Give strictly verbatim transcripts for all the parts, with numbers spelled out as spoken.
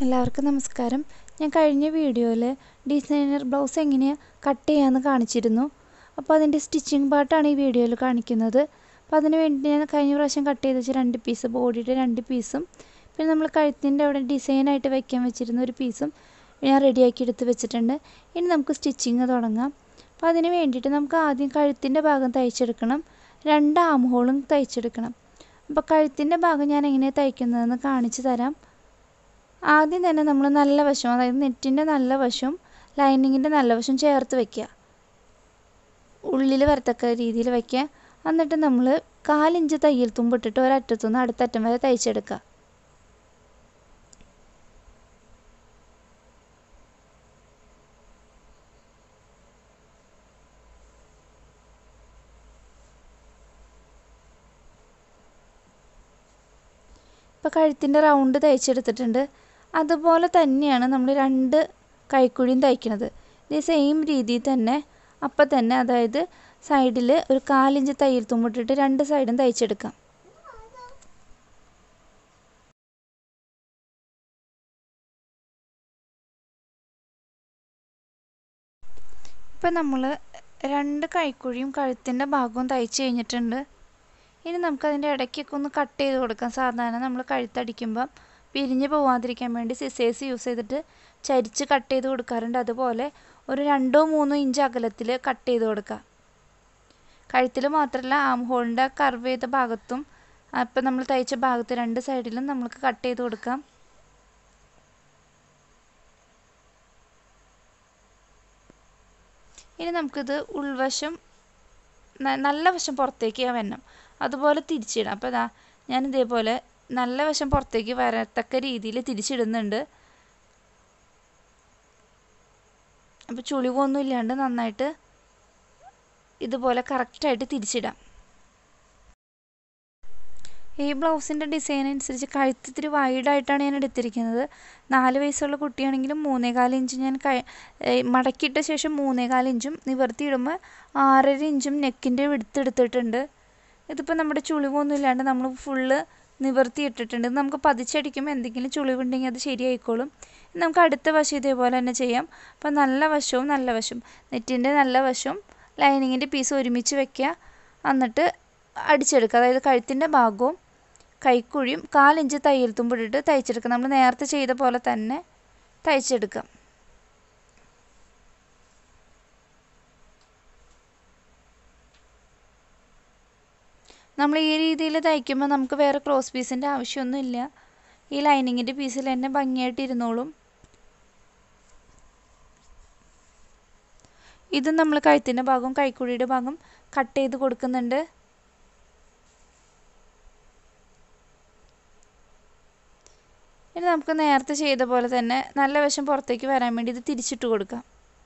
എല്ലാവർക്കും നമസ്കാരം. ഞാൻ കഴിഞ്ഞ വീഡിയോയിൽ ഡിസൈനർ ബ്ലൗസ് എങ്ങനെയാണ് കട്ട് ചെയ്യാമെന്ന് കാണിച്ചിരുന്നു. അപ്പോൾ അതിൻ്റെ സ്റ്റിച്ചിങ് പാർട്ടാണ് ഈ വീഡിയോയിൽ കാണിക്കുന്നത്. അപ്പോൾ അതിന് വേണ്ടി ഞാൻ കഴിഞ്ഞ പ്രാവശ്യം കട്ട് ചെയ്ത് വെച്ച രണ്ട് പീസ്, ബോഡിയുടെ രണ്ട് പീസും പിന്നെ നമ്മൾ കഴുത്തിൻ്റെ അവിടെ ഡിസൈനായിട്ട് വയ്ക്കാൻ വെച്ചിരുന്ന ഒരു പീസും ഞാൻ റെഡിയാക്കി എടുത്ത് വെച്ചിട്ടുണ്ട്. ഇനി നമുക്ക് സ്റ്റിച്ചിങ് തുടങ്ങാം. അപ്പോൾ അതിന് വേണ്ടിയിട്ട് നമുക്ക് ആദ്യം കഴുത്തിൻ്റെ ഭാഗം തയ്ച്ചെടുക്കണം, രണ്ട് ആം ഹോളും തയ്ച്ചെടുക്കണം. അപ്പോൾ കഴുത്തിൻ്റെ ഭാഗം ഞാൻ എങ്ങനെയാണ് തയ്ക്കുന്നതെന്ന് കാണിച്ചു തരാം. ആദ്യം തന്നെ നമ്മൾ നല്ല വശം, അതായത് നെറ്റിൻ്റെ നല്ല വശവും ലൈനിങ്ങിൻ്റെ നല്ല വശം ചേർത്ത് വയ്ക്കുക, ഉള്ളിൽ വരത്തക്ക രീതിയിൽ വയ്ക്കുക. എന്നിട്ട് നമ്മൾ കാലിഞ്ച് തയ്യൽ തുമ്പിട്ടിട്ട് ഒരറ്റത്തുനിന്ന് അടുത്തറ്റം വരെ തയ്ച്ചെടുക്കുക. ഇപ്പോൾ കഴുത്തിൻ്റെ റൗണ്ട് തയ്ച്ചെടുത്തിട്ടുണ്ട്. അതുപോലെ തന്നെയാണ് നമ്മൾ രണ്ട് കൈക്കുഴിയും തയ്ക്കുന്നത്. ഇത് സെയിം രീതിയിൽ തന്നെ അപ്പം തന്നെ, അതായത് സൈഡിൽ ഒരു കാലിഞ്ച് തയ്യൽ തുമ്പിട്ടിട്ട് രണ്ട് സൈഡും തയ്ച്ചെടുക്കാം. ഇപ്പം നമ്മൾ രണ്ട് കൈക്കുഴിയും കഴുത്തിൻ്റെ ഭാഗവും തയ്ച്ച് കഴിഞ്ഞിട്ടുണ്ട്. ഇനി നമുക്കതിൻ്റെ ഇടയ്ക്കൊക്കെ ഒന്ന് കട്ട് ചെയ്ത് കൊടുക്കാം. സാധാരണ നമ്മൾ കഴുത്തടിക്കുമ്പം പിരിഞ്ഞ് പോവാതിരിക്കാൻ വേണ്ടി സിസേഴ്സ് യൂസ് ചെയ്തിട്ട് ചരിച്ച് കട്ട് ചെയ്ത് കൊടുക്കാറുണ്ട്. അതുപോലെ ഒരു രണ്ടോ മൂന്നോ ഇഞ്ച് അകലത്തിൽ കട്ട് ചെയ്ത് കൊടുക്കുക. കഴുത്തിൽ മാത്രമല്ല, ആം ഹോളിൻ്റെ കർവ് ചെയ്ത ഭാഗത്തും ഇപ്പം നമ്മൾ തയ്ച്ച ഭാഗത്ത് രണ്ട് സൈഡിലും നമുക്ക് കട്ട് ചെയ്ത് കൊടുക്കാം. ഇനി നമുക്കിത് ഉൾവശം നല്ല വശം പുറത്തേക്ക് വരണം, അതുപോലെ തിരിച്ചിടാം. അപ്പോൾ ഇതാ ഞാൻ ഇതേപോലെ നല്ല വശം പുറത്തേക്ക് വരത്തക്ക രീതിയിൽ തിരിച്ചിടുന്നുണ്ട്. അപ്പോൾ ചുളിവൊന്നും ഇല്ലാണ്ട് നന്നായിട്ട് ഇതുപോലെ കറക്റ്റായിട്ട് തിരിച്ചിടാം. ഈ ബ്ലൗസിൻ്റെ ഡിസൈൻ അനുസരിച്ച് കഴുത്ത് ഇത്തിരി വൈഡായിട്ടാണ് ഞാൻ എടുത്തിരിക്കുന്നത്. നാല് വയസ്സുള്ള കുട്ടിയാണെങ്കിലും മൂന്നേകാൽ ഇഞ്ച് ഞാൻ കൈ മടക്കിയിട്ട ശേഷം മൂന്നേകാൽ ഇഞ്ചും നിവർത്തിയിടുമ്പോൾ ആറര ഇഞ്ചും നെക്കിൻ്റെ എടുത്തെടുത്തിട്ടുണ്ട്. ഇതിപ്പോൾ നമ്മുടെ ചുളിവൊന്നും ഇല്ലാണ്ട് നമ്മൾ ഫുള്ള് നിവർത്തിയിട്ടിട്ടുണ്ട്. നമുക്ക് പതിച്ചടിക്കുമ്പോൾ എന്തെങ്കിലും ചുളിവുണ്ടെങ്കിൽ അത് ശരിയായിക്കോളും. നമുക്ക് അടുത്ത വശം ഇതേപോലെ തന്നെ ചെയ്യാം. അപ്പോൾ നല്ല വശവും നല്ല വശം, നെറ്റിൻ്റെ നല്ല വശവും ലൈനിങ്ങിൻ്റെ പീസ് ഒരുമിച്ച് വയ്ക്കുക. എന്നിട്ട് അടിച്ചെടുക്കുക. അതായത് കഴുത്തിൻ്റെ ഭാഗവും കൈക്കുഴിയും കാലിഞ്ച് തയ്യൽ തുമ്പിട്ടിട്ട് തയ്ച്ചെടുക്കുക. നമ്മൾ നേരത്തെ ചെയ്ത പോലെ തന്നെ തയ്ച്ചെടുക്കാം. നമ്മൾ ഈ രീതിയിൽ തയ്ക്കുമ്പോൾ നമുക്ക് വേറെ ക്രോസ് പീസിൻ്റെ ആവശ്യമൊന്നുമില്ല. ഈ ലൈനിങ്ങിൻ്റെ പീസിൽ തന്നെ ഭംഗിയായിട്ട് ഇരുന്നോളും. ഇതും നമ്മൾ കഴുത്തിൻ്റെ ഭാഗവും കൈക്കുഴിയുടെ ഭാഗം കട്ട് ചെയ്ത് കൊടുക്കുന്നുണ്ട്. ഇനി നമുക്ക് നേരത്തെ ചെയ്ത പോലെ തന്നെ നല്ല വശം പുറത്തേക്ക് വരാൻ വേണ്ടി ഇത് തിരിച്ചിട്ട് കൊടുക്കാം.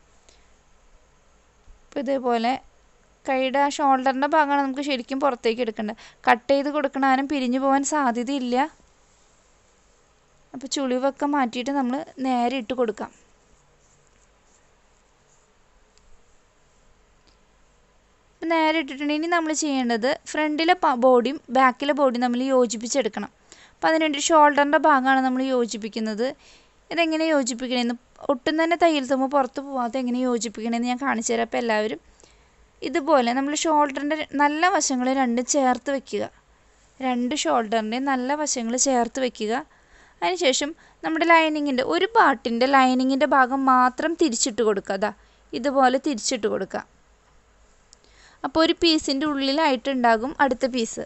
അപ്പോൾ ഇതേപോലെ കൈയുടെ ഷോൾഡറിൻ്റെ ഭാഗമാണ് നമുക്ക് ശരിക്കും പുറത്തേക്ക് എടുക്കേണ്ടത്. കട്ട് ചെയ്ത് കൊടുക്കണാനും പിരിഞ്ഞു പോകാൻ സാധ്യതയില്ല. അപ്പോൾ ചുളിവൊക്കെ മാറ്റിയിട്ട് നമ്മൾ നേരെ ഇട്ട് കൊടുക്കാം. നേരെ ഇട്ടിട്ടുണ്ടെങ്കിൽ ഇനി നമ്മൾ ചെയ്യേണ്ടത് ഫ്രണ്ടിലെ ബോഡിയും ബാക്കിലെ ബോഡിയും നമ്മൾ യോജിപ്പിച്ചെടുക്കണം. അപ്പോൾ അതിനുവേണ്ടി ഷോൾഡറിൻ്റെ ഭാഗമാണ് നമ്മൾ യോജിപ്പിക്കുന്നത്. ഇതെങ്ങനെ യോജിപ്പിക്കണമെന്ന്, ഒട്ടും തന്നെ തയ്യൽ തുമ്പ് പുറത്ത് പോകാതെ എങ്ങനെ യോജിപ്പിക്കണമെന്ന് ഞാൻ കാണിച്ചു തരാം. അപ്പോൾ എല്ലാവരും ഇതുപോലെ നമ്മൾ ഷോൾഡറിൻ്റെ നല്ല വശങ്ങൾ രണ്ടും ചേർത്ത് വയ്ക്കുക. രണ്ട് ഷോൾഡറിൻ്റെ നല്ല വശങ്ങൾ ചേർത്ത് വയ്ക്കുക. അതിനുശേഷം നമ്മുടെ ലൈനിങ്ങിൻ്റെ ഒരു പാർട്ടിൻ്റെ ലൈനിങ്ങിൻ്റെ ഭാഗം മാത്രം തിരിച്ചിട്ട് കൊടുക്കുക. അതാ ഇതുപോലെ തിരിച്ചിട്ട് കൊടുക്കുക. അപ്പോൾ ഒരു പീസിൻ്റെ ഉള്ളിലായിട്ടുണ്ടാകും അടുത്ത പീസ്.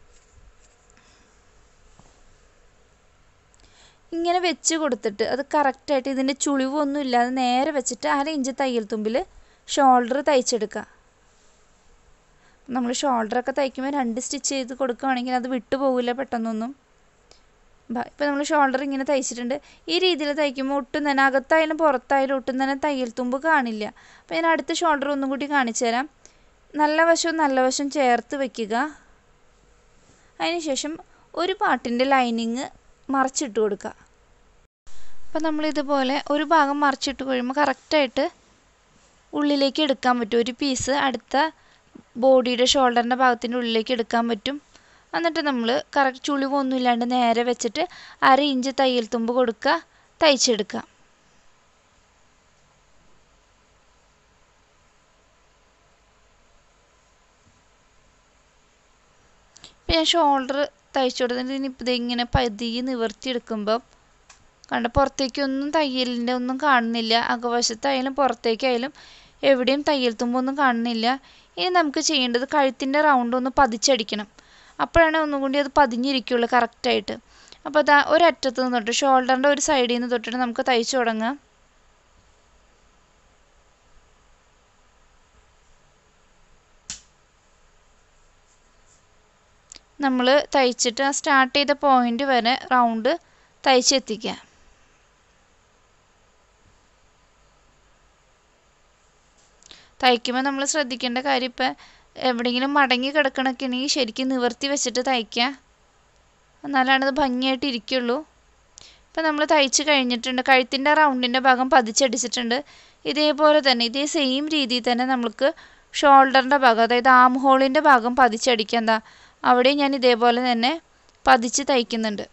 ഇങ്ങനെ വെച്ച് കൊടുത്തിട്ട് അത് കറക്റ്റായിട്ട് ഇതിൻ്റെ ചുളിവൊന്നും ഇല്ലാതെ നേരെ വെച്ചിട്ട് അര ഇഞ്ച് തയ്യൽ തുമ്പിൽ ഷോൾഡർ തയ്ച്ചെടുക്കുക. നമ്മൾ ഷോൾഡറൊക്കെ തയ്ക്കുമ്പോൾ രണ്ട് സ്റ്റിച്ച് ചെയ്ത് കൊടുക്കുകയാണെങ്കിൽ അത് വിട്ടു പോകില്ല പെട്ടെന്നൊന്നും. ഇപ്പോൾ നമ്മൾ ഷോൾഡർ ഇങ്ങനെ തയ്ച്ചിട്ടുണ്ട്. ഈ രീതിയിൽ തയ്ക്കുമ്പോൾ ഒട്ടും തന്നെ അകത്തായാലും പുറത്തായാലും ഒട്ടും തന്നെ തയ്യൽ തുമ്പ് കാണില്ല. അപ്പോൾ ഞാൻ അടുത്ത ഷോൾഡർ ഒന്നും കൂടി കാണിച്ചു തരാം. നല്ല വശവും നല്ല വശം ചേർത്ത് വയ്ക്കുക. അതിനുശേഷം ഒരു പാർട്ടിൻ്റെ ലൈനിങ് മറിച്ചിട്ട് കൊടുക്കുക. അപ്പോൾ നമ്മളിതുപോലെ ഒരു ഭാഗം മറിച്ചിട്ട് കഴിയുമ്പോൾ കറക്റ്റായിട്ട് ഉള്ളിലേക്ക് എടുക്കാൻ പറ്റും. ഒരു പീസ് അടുത്ത ബോഡിയുടെ ഷോൾഡറിൻ്റെ ഭാഗത്തിൻ്റെ ഉള്ളിലേക്ക് എടുക്കാൻ പറ്റും. എന്നിട്ട് നമ്മൾ കറക്റ്റ് ചുളിവൊന്നും ഇല്ലാണ്ട് നേരെ വെച്ചിട്ട് അര ഇഞ്ച് തയ്യൽ തുമ്പ് കൊടുക്കുക. തയ്ച്ചെടുക്കാം. ഇപ്പം ഞാൻ ഷോൾഡർ തയ്ച്ചു കൊടുത്തിട്ട് ഇനിയിപ്പോൾ ഇതിങ്ങനെ പതിയെ നിവർത്തിയെടുക്കുമ്പോൾ കണ്ട പുറത്തേക്കൊന്നും തയ്യലിൻ്റെ ഒന്നും കാണുന്നില്ല. അകവശത്തായാലും പുറത്തേക്കായാലും എവിടെയും തയ്യൽ തുമ്പൊന്നും കാണുന്നില്ല. ഇനി നമുക്ക് ചെയ്യേണ്ടത് കഴുത്തിൻ്റെ റൗണ്ട് ഒന്ന് പതിച്ചടിക്കണം. അപ്പോഴാണ് ഒന്നും കൂടി അത് പതിഞ്ഞിരിക്കുള്ളൂ കറക്റ്റായിട്ട്. അപ്പോൾ അതാ ഒരറ്റത്ത് നിന്ന് തൊട്ട് ഷോൾഡറിൻ്റെ ഒരു സൈഡിൽ നിന്ന് തൊട്ടിട്ട് നമുക്ക് തയ്ച്ചു തുടങ്ങാം. നമ്മൾ തയ്ച്ചിട്ട് ആ സ്റ്റാർട്ട് ചെയ്ത പോയിന്റ് വരെ റൗണ്ട് തയ്ച്ചെത്തിക്കുക. തയ്ക്കുമ്പോൾ നമ്മൾ ശ്രദ്ധിക്കേണ്ട കാര്യം ഇപ്പം എവിടെയെങ്കിലും മടങ്ങി കിടക്കണൊക്കെ ഉണ്ടെങ്കിൽ ശരിക്കും നിവർത്തി വെച്ചിട്ട് തയ്ക്കുക. എന്നാലാണ് അത് ഭംഗിയായിട്ട് ഇരിക്കുള്ളൂ. ഇപ്പം നമ്മൾ തയ്ച്ച് കഴിഞ്ഞിട്ടുണ്ട്. കഴുത്തിൻ്റെ റൗണ്ടിൻ്റെ ഭാഗം പതിച്ചടിച്ചിട്ടുണ്ട്. ഇതേപോലെ തന്നെ ഇതേ സെയിം രീതിയിൽ തന്നെ നമുക്ക് ഷോൾഡറിൻ്റെ ഭാഗം അതായത് ആം ഹോളിൻ്റെ ഭാഗം പതിച്ചടിക്കുക. എന്താ അവിടെ ഞാൻ ഇതേപോലെ തന്നെ പതിച്ച് തയ്ക്കുന്നുണ്ട്.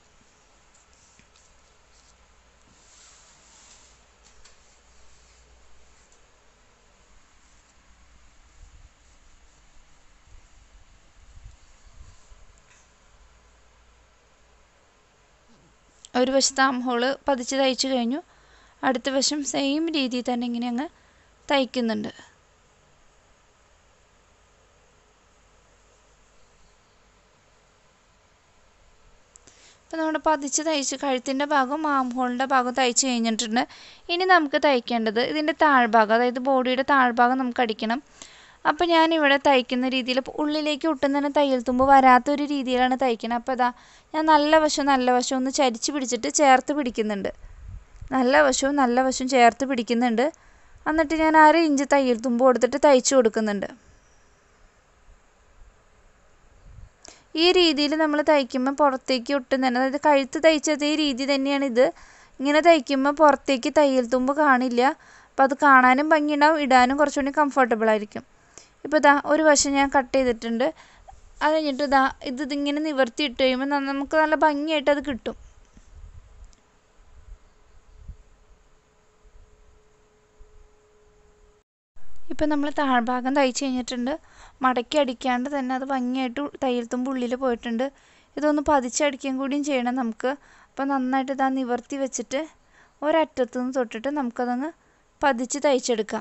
ഒരു വശത്ത് ആം ഹോള് പതിച്ച് തയ്ച്ചു കഴിഞ്ഞു. അടുത്ത വശം സെയിം രീതിയിൽ തന്നെ ഇങ്ങനെ അങ്ങ് തയ്ക്കുന്നുണ്ട്. ഇപ്പം നമ്മുടെ പതിച്ച് തയ്ച്ച് കഴുത്തിൻ്റെ ഭാഗം ആം ഹോളിൻ്റെ ഭാഗം തയ്ച്ച് കഴിഞ്ഞിട്ടുണ്ട്. ഇനി നമുക്ക് തയ്ക്കേണ്ടത് ഇതിൻ്റെ താഴ്ഭാഗം അതായത് ബോഡിയുടെ താഴ്ഭാഗം നമുക്ക് അടിക്കണം. അപ്പോൾ ഞാനിവിടെ തയ്ക്കുന്ന രീതിയിൽ ഉള്ളിലേക്ക് ഒട്ടും തന്നെ തയ്യൽ തുമ്പ് വരാത്തൊരു രീതിയിലാണ് തയ്ക്കുന്നത്. അപ്പോൾ അതാ ഞാൻ നല്ല വശവും നല്ല വശവും ഒന്ന് ചരിച്ച് പിടിച്ചിട്ട് ചേർത്ത് പിടിക്കുന്നുണ്ട്. നല്ല വശവും നല്ല വശവും ചേർത്ത് പിടിക്കുന്നുണ്ട്. എന്നിട്ട് ഞാൻ അര ഇഞ്ച് തയ്യൽ തുമ്പ് കൊടുത്തിട്ട് തയ്ച്ചു കൊടുക്കുന്നുണ്ട്. ഈ രീതിയിൽ നമ്മൾ തയ്ക്കുമ്പോൾ പുറത്തേക്ക് ഒട്ടും തന്നെ അതായത് കഴുത്ത് തയ്ച്ചത് ഈ രീതി തന്നെയാണിത്. ഇങ്ങനെ തയ്ക്കുമ്പോൾ പുറത്തേക്ക് തയ്യൽ തുമ്പ് കാണില്ല. അപ്പോൾ അത് കാണാനും ഭംഗിയുണ്ടാവും, ഇടാനും കുറച്ചുകൂടി കംഫർട്ടബിൾ ആയിരിക്കും. ഇപ്പോൾ ഇതാ ഒരു വശം ഞാൻ കട്ട് ചെയ്തിട്ടുണ്ട്. അത് കഴിഞ്ഞിട്ട് ഇതാ ഇത് ഇതിങ്ങനെ നിവർത്തി ഇട്ട് കഴിയുമ്പോൾ നമുക്ക് നല്ല ഭംഗിയായിട്ട് അത് കിട്ടും. ഇപ്പം നമ്മൾ താഴ്ഭാഗം തയ്ച്ച് കഴിഞ്ഞിട്ടുണ്ട്. മടക്കി അടിക്കാണ്ട് തന്നെ അത് ഭംഗിയായിട്ട് തയ്യൽ തുമ്പ് ഉള്ളിൽ പോയിട്ടുണ്ട്. ഇതൊന്ന് പതിച്ചടിക്കുകയും കൂടിയും ചെയ്യണം നമുക്ക്. അപ്പോൾ നന്നായിട്ട് ഇതാ നിവർത്തി വെച്ചിട്ട് ഒരറ്റത്തു നിന്ന് തൊട്ടിട്ട് നമുക്കതൊന്ന് പതിച്ച് തയ്ച്ചെടുക്കാം.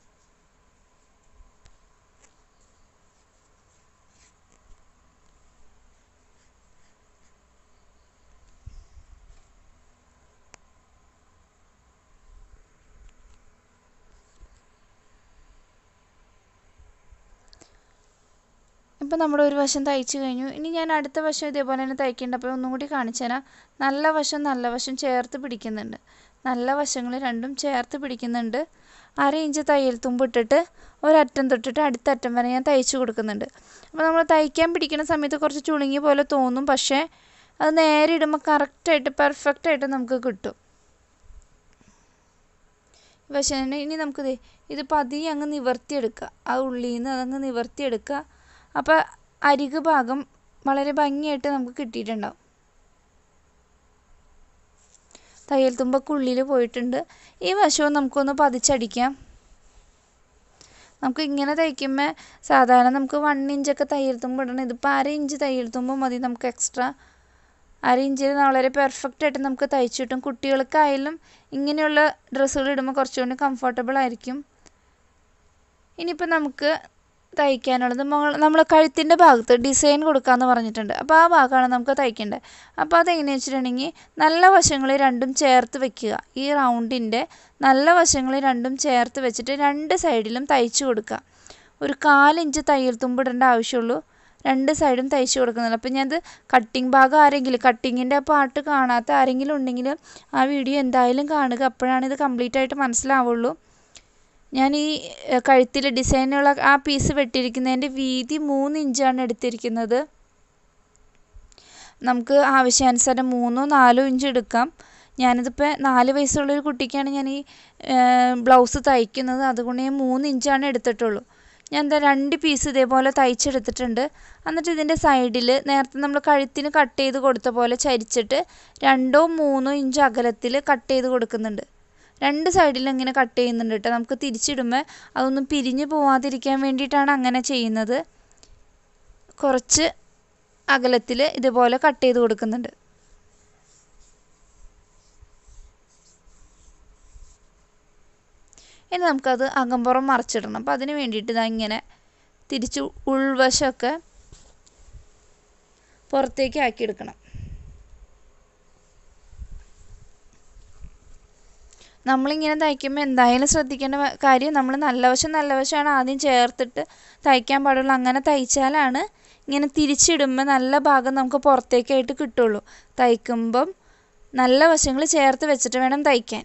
ഇപ്പം നമ്മുടെ ഒരു വശം തയ്ച്ചു കഴിഞ്ഞു. ഇനി ഞാൻ അടുത്ത വശം ഇതേപോലെ തന്നെ തയ്ക്കേണ്ട. അപ്പോൾ ഒന്നും കൂടി കാണിച്ചു തരാം. നല്ല വശം നല്ല വശം ചേർത്ത് പിടിക്കുന്നുണ്ട്. നല്ല വശങ്ങൾ രണ്ടും ചേർത്ത് പിടിക്കുന്നുണ്ട്. അര ഇഞ്ച് തയ്യൽ തുമ്പ് ഇട്ടിട്ട് ഒരറ്റം തൊട്ടിട്ട് അടുത്ത അറ്റം വരെ ഞാൻ തയ്ച്ചു കൊടുക്കുന്നുണ്ട്. അപ്പോൾ നമ്മൾ തയ്ക്കാൻ പിടിക്കുന്ന സമയത്ത് കുറച്ച് ചുളുങ്ങിയ പോലെ തോന്നും. പക്ഷേ അത് നേരെ ഇടുമ്പോൾ കറക്റ്റായിട്ട് പെർഫെക്റ്റായിട്ട് നമുക്ക് കിട്ടും. വശം ഇനി നമുക്കിത് ഇത് പതിയെ അങ്ങ് നിവർത്തിയെടുക്കുക. ആ ഉള്ളിൽ നിന്ന് അതങ്ങ് നിവർത്തിയെടുക്കുക. അപ്പോൾ അരിക് ഭാഗം വളരെ ഭംഗിയായിട്ട് നമുക്ക് കിട്ടിയിട്ടുണ്ടാവും. തയ്യൽ തുമ്പൊക്കെ ഉള്ളിൽ പോയിട്ടുണ്ട്. ഈ വശവും നമുക്കൊന്ന് പതിച്ചടിക്കാം. നമുക്ക് ഇങ്ങനെ തയ്ക്കുമ്പോൾ സാധാരണ നമുക്ക് വൺ ഇഞ്ചൊക്കെ തയ്യൽ തുമ്പ് ഇടണം. ഇതിപ്പോൾ അര ഇഞ്ച് തയ്യൽ തുമ്പ് മതി നമുക്ക് എക്സ്ട്രാ. അര ഇഞ്ചിൽ വളരെ പെർഫെക്റ്റായിട്ട് നമുക്ക് തയ്ച്ചു കിട്ടും. കുട്ടികൾക്കായാലും ഇങ്ങനെയുള്ള ഡ്രസ്സുകൾ ഇടുമ്പോൾ കുറച്ചുകൂടി കംഫർട്ടബിൾ ആയിരിക്കും. ഇനിയിപ്പോൾ നമുക്ക് തയ്ക്കാനുള്ളത് നമ്മൾ കഴുത്തിൻ്റെ ഭാഗത്ത് ഡിസൈൻ കൊടുക്കാമെന്ന് പറഞ്ഞിട്ടുണ്ട്. അപ്പോൾ ആ ഭാഗമാണ് നമുക്ക് തയ്ക്കേണ്ടത്. അപ്പോൾ അതെങ്ങനെയാണെന്ന് വെച്ചിട്ടുണ്ടെങ്കിൽ നല്ല വശങ്ങൾ രണ്ടും ചേർത്ത് വെക്കുക. ഈ റൗണ്ടിൻ്റെ നല്ല വശങ്ങൾ രണ്ടും ചേർത്ത് വെച്ചിട്ട് രണ്ട് സൈഡിലും തയ്ച്ചു കൊടുക്കുക. ഒരു കാലിഞ്ച് തയ്യൽ തുമ്പ് ഇടേണ്ട ആവശ്യമുള്ളൂ. രണ്ട് സൈഡും തയ്ച്ചു കൊടുക്കുന്നില്ല. അപ്പോൾ ഞാനത് കട്ടിങ് ഭാഗം ആരെങ്കിലും കട്ടിങ്ങിൻ്റെ ആ പാർട്ട് കാണാത്ത ആരെങ്കിലും ഉണ്ടെങ്കിൽ ആ വീഡിയോ എന്തായാലും കാണുക. അപ്പോഴാണ് ഇത് കംപ്ലീറ്റ് ആയിട്ട് മനസ്സിലാവുള്ളൂ. ഞാൻ ഈ കഴുത്തിൽ ഡിസൈനുള്ള ആ പീസ് വെട്ടിയിരിക്കുന്നതിൻ്റെ വീതി മൂന്ന് ഇഞ്ചാണ് എടുത്തിരിക്കുന്നത്. നമുക്ക് ആവശ്യാനുസരണം മൂന്നോ നാലോ ഇഞ്ച് എടുക്കാം. ഞാനിതിപ്പോൾ നാല് വയസ്സുള്ളൊരു കുട്ടിക്കാണ് ഞാൻ ഈ ബ്ലൗസ് തയ്ക്കുന്നത്. അതുകൊണ്ട് ഞാൻ മൂന്ന് ഇഞ്ചാണ് എടുത്തിട്ടുള്ളൂ. ഞാൻ എന്താ രണ്ട് പീസ് ഇതേപോലെ തയ്ച്ചെടുത്തിട്ടുണ്ട്. എന്നിട്ട് ഇതിൻ്റെ സൈഡിൽ നേരത്തെ നമ്മൾ കഴുത്തിന് കട്ട് ചെയ്ത് കൊടുത്ത പോലെ ചരിച്ചിട്ട് രണ്ടോ മൂന്നോ ഇഞ്ച് അകലത്തിൽ കട്ട് ചെയ്ത് കൊടുക്കുന്നുണ്ട്. രണ്ട് സൈഡിലും ഇങ്ങനെ കട്ട് ചെയ്യുന്നുണ്ട് കേട്ടോ. നമുക്ക് തിരിച്ചിടുമ്പോൾ അതൊന്നും പിരിഞ്ഞു പോവാതിരിക്കാൻ വേണ്ടിയിട്ടാണ് അങ്ങനെ ചെയ്യുന്നത്. കുറച്ച് അകലത്തിൽ ഇതുപോലെ കട്ട് ചെയ്ത് കൊടുക്കുന്നുണ്ട്. ഇനി നമുക്കത് അകമ്പുറം മറിച്ചിടണം. അപ്പോൾ അതിന് വേണ്ടിയിട്ട് ഇതാ ഇങ്ങനെ തിരിച്ച് ഉൾവശമൊക്കെ പുറത്തേക്ക് ആക്കിയെടുക്കണം. നമ്മളിങ്ങനെ തയ്ക്കുമ്പോൾ എന്തായാലും ശ്രദ്ധിക്കേണ്ട കാര്യം, നമ്മൾ നല്ല വശം നല്ല വശമാണ് ആദ്യം ചേർത്തിട്ട് തയ്ക്കാൻ പാടുള്ളൂ. അങ്ങനെ തയ്ച്ചാലാണ് ഇങ്ങനെ തിരിച്ചിടുമ്പോൾ നല്ല ഭാഗം നമുക്ക് പുറത്തേക്കായിട്ട് കിട്ടുള്ളൂ. തയ്ക്കുമ്പം നല്ല വശങ്ങൾ ചേർത്ത് വെച്ചിട്ട് വേണം തയ്ക്കാൻ.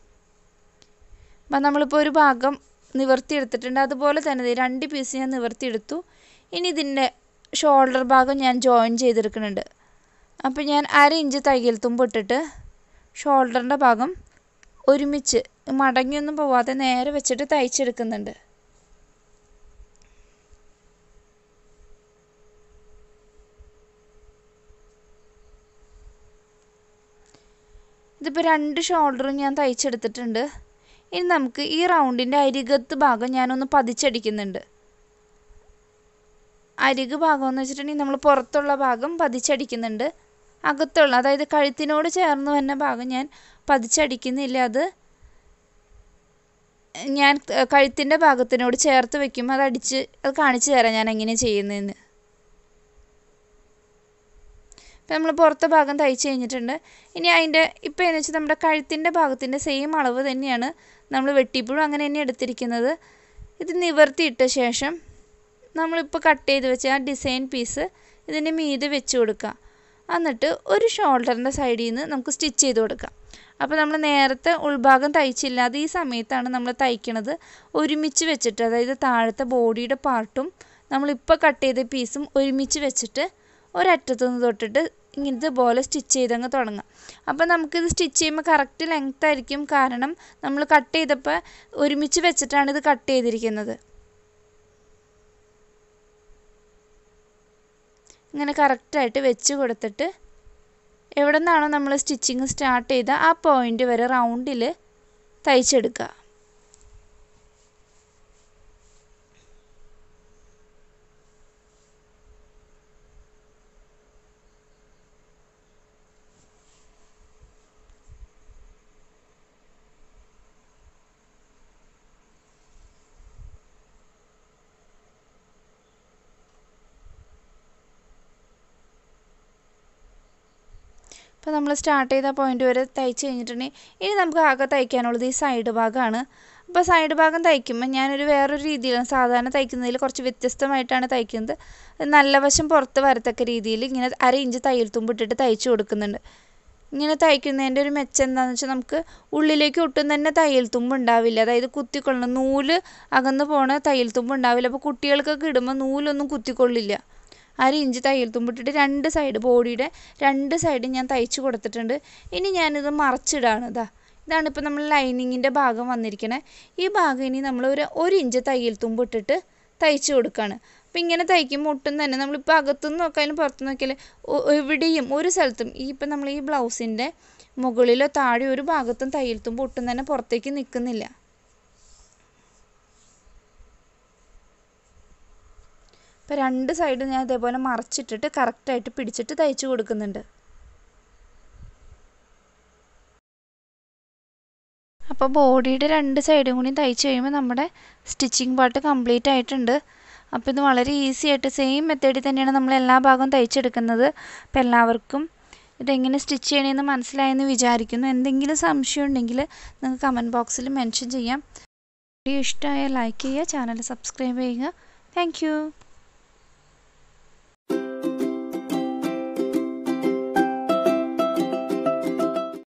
അപ്പം നമ്മളിപ്പോൾ ഒരു ഭാഗം നിവർത്തിയെടുത്തിട്ടുണ്ട്. അതുപോലെ തന്നെ രണ്ട് പീസ് ഞാൻ നിവർത്തിയെടുത്തു. ഇനി ഇതിൻ്റെ ഷോൾഡർ ഭാഗം ഞാൻ ജോയിൻ ചെയ്തെടുക്കുന്നുണ്ട്. അപ്പോൾ ഞാൻ അര ഇഞ്ച് തയ്യൽ തുമ്പ് ഇട്ടിട്ട് ഷോൾഡറിൻ്റെ ഭാഗം ഒരുമിച്ച് മടങ്ങിയൊന്നും പോവാതെ നേരെ വെച്ചിട്ട് തയ്ച്ചെടുക്കുന്നുണ്ട്. ഇതിപ്പോൾ രണ്ട് ഷോൾഡറും ഞാൻ തയ്ച്ചെടുത്തിട്ടുണ്ട്. ഇനി നമുക്ക് ഈ റൗണ്ടിൻ്റെ അരികത്ത് ഭാഗം ഞാനൊന്ന് പതിച്ചടിക്കുന്നുണ്ട്. അരിക് ഭാഗം എന്ന് വെച്ചിട്ടുണ്ടെങ്കിൽ നമ്മൾ പുറത്തുള്ള ഭാഗം പതിച്ചടിക്കുന്നുണ്ട്. അകത്തുള്ള, അതായത് കഴുത്തിനോട് ചേർന്ന് വന്ന ഭാഗം ഞാൻ പതിച്ചടിക്കുന്നില്ല. അത് ഞാൻ കഴുത്തിൻ്റെ ഭാഗത്തിനോട് ചേർത്ത് വെക്കുമ്പോൾ അത് അടിച്ച് അത് കാണിച്ചു തരാം ഞാൻ എങ്ങനെ ചെയ്യുന്നതെന്ന്. ഇപ്പം നമ്മൾ പുറത്തെ ഭാഗം തയ്ച്ച് കഴിഞ്ഞിട്ടുണ്ട്. ഇനി അതിൻ്റെ ഇപ്പം എന്ന് വെച്ചാൽ നമ്മുടെ കഴുത്തിൻ്റെ ഭാഗത്തിൻ്റെ സെയിം അളവ് തന്നെയാണ് നമ്മൾ വെട്ടിപ്പോഴും അങ്ങനെ തന്നെ എടുത്തിരിക്കുന്നത്. ഇത് നിവർത്തിയിട്ട ശേഷം നമ്മളിപ്പോൾ കട്ട് ചെയ്ത് വെച്ച ആ ഡിസൈൻ പീസ് ഇതിൻ്റെ മീതെ വെച്ച് കൊടുക്കുക. എന്നിട്ട് ഒരു ഷോൾഡറിൻ്റെ സൈഡിൽ നിന്ന് നമുക്ക് സ്റ്റിച്ച് ചെയ്ത് കൊടുക്കാം. അപ്പോൾ നമ്മൾ നേരത്തെ ഉൾഭാഗം തയ്ച്ചില്ലാതെ ഈ സമയത്താണ് നമ്മൾ തയ്ക്കണത് ഒരുമിച്ച് വെച്ചിട്ട്, അതായത് താഴത്തെ ബോഡിയുടെ പാർട്ടും നമ്മളിപ്പോൾ കട്ട് ചെയ്ത പീസും ഒരുമിച്ച് വെച്ചിട്ട് ഒരറ്റത്തു നിന്ന് തൊട്ടിട്ട് ഇങ്ങനത്തെ പോലെ സ്റ്റിച്ച് ചെയ്തങ്ങ് തുടങ്ങാം. അപ്പോൾ നമുക്കിത് സ്റ്റിച്ച് ചെയ്യുമ്പോൾ കറക്റ്റ് ലെങ്ത് ആയിരിക്കും. കാരണം നമ്മൾ കട്ട് ചെയ്തപ്പോൾ ഒരുമിച്ച് വെച്ചിട്ടാണ് ഇത് കട്ട് ചെയ്തിരിക്കുന്നത്. ഇങ്ങനെ കറക്റ്റായിട്ട് വെച്ച് കൊടുത്തിട്ട് എവിടെ നിന്നാണോ നമ്മൾ സ്റ്റിച്ചിങ് സ്റ്റാർട്ട് ചെയ്ത ആ പോയിൻ്റ് വരെ റൗണ്ടിൽ തയ്ച്ചെടുക്കുക. അപ്പോൾ നമ്മൾ സ്റ്റാർട്ട് ചെയ്ത പോയിൻ്റ് വരെ തയ്ച്ച് കഴിഞ്ഞിട്ടുണ്ടെങ്കിൽ ഇനി നമുക്ക് ആകെ തയ്ക്കാനുള്ളത് ഈ സൈഡ് ഭാഗമാണ്. അപ്പോൾ സൈഡ് ഭാഗം തയ്ക്കുമ്പോൾ ഞാനൊരു വേറൊരു രീതിയിലാണ് സാധാരണ തയ്ക്കുന്നതിൽ കുറച്ച് വ്യത്യസ്തമായിട്ടാണ് തയ്ക്കുന്നത്. നല്ല വശം പുറത്ത് വരത്തക്ക രീതിയിൽ ഇങ്ങനെ അര ഇഞ്ച് തയ്യൽ തുമ്പ് ഇട്ടിട്ട് തയ്ച്ച് കൊടുക്കുന്നുണ്ട്. ഇങ്ങനെ തയ്ക്കുന്നതിൻ്റെ ഒരു മെച്ചം എന്താണെന്ന് വെച്ചാൽ നമുക്ക് ഉള്ളിലേക്ക് ഒട്ടും തന്നെ തയ്യൽ തുമ്പ് ഉണ്ടാവില്ല. അതായത് കുത്തിക്കൊള്ളണം, നൂല് അകന്ന് പോണ തയ്യൽ തുമ്പ് ഉണ്ടാവില്ല. അപ്പോൾ കുട്ടികൾക്കൊക്കെ ഇടുമ്പോൾ നൂലൊന്നും കുത്തിക്കൊള്ളില്ല. അര ഇഞ്ച് തയ്യൽ തുമ്പിട്ടിട്ട് രണ്ട് സൈഡ് ബോഡിയുടെ രണ്ട് സൈഡും ഞാൻ തയ്ച്ച് കൊടുത്തിട്ടുണ്ട്. ഇനി ഞാനിത് മറച്ചിടാണ്. ഇതാ ഇതാണ് ഇപ്പോൾ നമ്മൾ ലൈനിങ്ങിൻ്റെ ഭാഗം വന്നിരിക്കണേ. ഈ ഭാഗം ഇനി നമ്മൾ ഒരു ഒരു ഇഞ്ച് തയ്യൽ തുമ്പ് ഇട്ടിട്ട് തയ്ച്ച് കൊടുക്കുകയാണ്. അപ്പോൾ ഇങ്ങനെ തയ്ക്കുമ്പോൾ ഒട്ടും തന്നെ നമ്മളിപ്പോൾ അകത്തുനിന്ന് നോക്കിയാലും പുറത്ത് നോക്കിയാലും എവിടെയും ഒരു സ്ഥലത്തും ഈ ഇപ്പം നമ്മൾ ഈ ബ്ലൗസിൻ്റെ മുകളിലോ താഴെ ഒരു ഭാഗത്തും തയ്യൽ തുമ്പ് ഒട്ടും തന്നെ പുറത്തേക്ക് നിൽക്കുന്നില്ല. അപ്പോൾ രണ്ട് സൈഡും ഞാൻ ഇതേപോലെ മറച്ചിട്ടിട്ട് കറക്റ്റായിട്ട് പിടിച്ചിട്ട് തയ്ച്ച് കൊടുക്കുന്നുണ്ട്. അപ്പോൾ ബോഡിയുടെ രണ്ട് സൈഡും കൂടി തയ്ച്ച് കഴിയുമ്പോൾ നമ്മുടെ സ്റ്റിച്ചിങ് പാർട്ട് കംപ്ലീറ്റ് ആയിട്ടുണ്ട്. അപ്പോൾ ഇത് വളരെ ഈസി ആയിട്ട് സെയിം മെത്തേഡിൽ തന്നെയാണ് നമ്മൾ എല്ലാ ഭാഗവും തയ്ച്ചെടുക്കുന്നത്. അപ്പോൾ എല്ലാവർക്കും ഇതെങ്ങനെ സ്റ്റിച്ച് ചെയ്യണമെന്ന് മനസ്സിലായെന്ന് വിചാരിക്കുന്നു. എന്തെങ്കിലും സംശയം ഉണ്ടെങ്കിൽ നിങ്ങൾക്ക് കമൻറ്റ് ബോക്സിൽ മെൻഷൻ ചെയ്യാം. വീഡിയോ ഇഷ്ടമായാൽ ലൈക്ക് ചെയ്യുക, ചാനൽ സബ്സ്ക്രൈബ് ചെയ്യുക. Thank U.